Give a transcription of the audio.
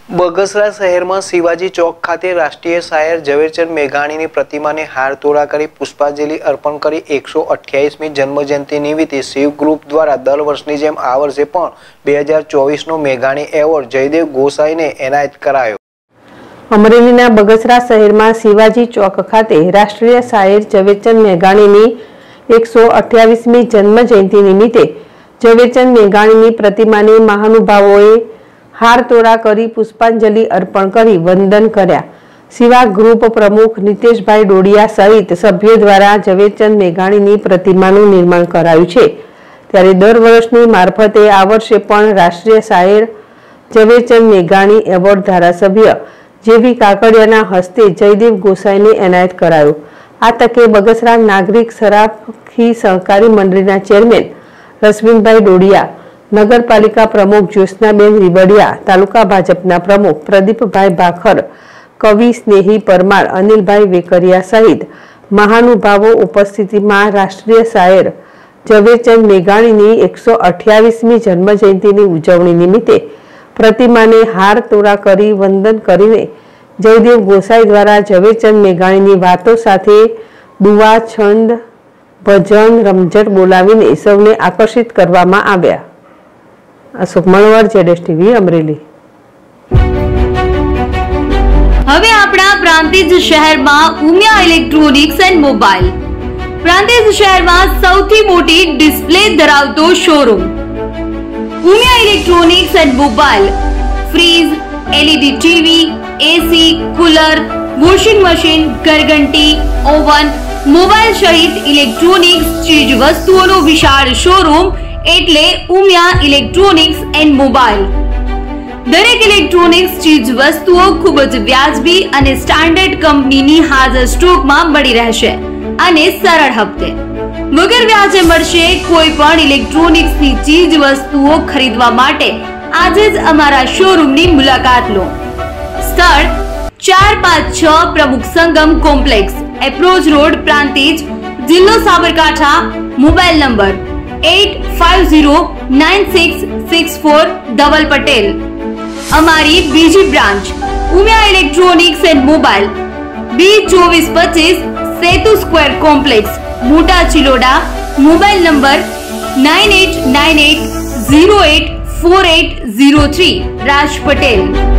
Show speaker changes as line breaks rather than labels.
બગસરા શહેરમાં શિવાજી ચોક ખાતે રાષ્ટ્રીય શાયર ઝવેરચંદ મેઘાણીની પ્રતિમાને હારતોરા કરી પુષ્પાંજલિ અર્પણ કરી 128મી જન્મજયંતિ નિમિત્તે શિવ ગ્રુપ દ્વારા દર વર્ષની જેમ આ વર્ષે પણ 2024નો મેઘાણી એવોર્ડ જયદેવ ગોસાઈને એનાયત કરાયો।
અમરેલીના બગસરા શહેરમાં શિવાજી ચોક ખાતે રાષ્ટ્રીય શાયર ઝવેરચંદ મેઘાણીની 128મી જન્મજયંતિ નિમિત્તે ઝવેરચંદ મેઘાણીની પ્રતિમાને મહાનુભાવોએ હારતોરા કરી પુષ્પાંજલિ અર્પણ કરી વંદન કર્યા। શિવા ગ્રુપ પ્રમુખ નીતેશભાઈ ડોડિયા સહિત સભ્યો દ્વારા ઝવેરચંદ મેઘાણીની પ્રતિમાનું નિર્માણ કરાયું છે। ત્યારે દર વર્ષની મારફતે આ વર્ષે પણ રાષ્ટ્રીય શાયર ઝવેરચંદ મેઘાણી એવોર્ડ ધારાસભ્ય જેવી કાકડિયાના હસ્તે જયદેવ ગોસાઈને એનાયત કરાયો। આ તકે બગસરા નાગરિક સરાફી સહકારી મંડળીના ચેરમેન રશ્મિનભાઈ ડોડિયા, નગરપાલિકા પ્રમુખ જ્યોત્સનાબેન રીબડિયા, તાલુકા ભાજપના પ્રમુખ પ્રદીપભાઈ ભાખર, કવિ સ્નેહી પરમાર, અનિલભાઈ વેકરિયા સહિત મહાનુભાવો ઉપસ્થિતિમાં રાષ્ટ્રીય શાયર ઝવેરચંદ મેઘાણીની 128મી જન્મજયંતિની ઉજવણી નિમિત્તે પ્રતિમાને હારતોરા કરી વંદન કરીને જયદેવ ગોસાઈ દ્વારા ઝવેરચંદ મેઘાણીની વાતો સાથે દુઆ, છંદ, ભજન, રમઝટ બોલાવીને સૌને આકર્ષિત કરવામાં આવ્યા। અશોક મણવર, જેડેશ ટીવી, અમરેલી।
હવે આપણા પ્રાંતિજ શહેરમાં Umiya electronics and mobile Prantij શહેરમાં સૌથી મોટી ડિસ્પ્લે ધરાવતો showroom Umiya electronics and mobile fridge, LED TV, AC, cooler, washing machine, ઘરઘંટી, ઓવન, મોબાઈલ સહિત ઇલેક્ટ્રોનિક્સ ચીજ વસ્તુઓનો વિશાળ શોરૂમ એટલે ઉમિયા ઇલેક્ટ્રોનિક્સ એન્ડ મોબાઈલ। દરેક ઇલેક્ટ્રોનિક્સ ચીજ વસ્તુઓ ખૂબ જ વ્યાજબી અને સ્ટાન્ડર્ડ કંપનીની હાજર સ્ટોકમાં મળી રહેશે અને સરળ હપ્તે વગર વ્યાજે મળશે। કોઈ પણ ઇલેક્ટ્રોનિક્સની ચીજ વસ્તુઓ ખરીદવા માટે આજે જ અમારા શોરૂમની મુલાકાત લો। સ્થળ 456 Pramukh Sangam complex, approach road, Prantij, જિલ્લો સાબરકાંઠા। Mobile number 85096646 Dhaval Patel. અમારી બીજી branch Umiya electronics and mobile B2425 Setu square complex, Mota Chiloda. Mobile number 9898084803 Raj Patel.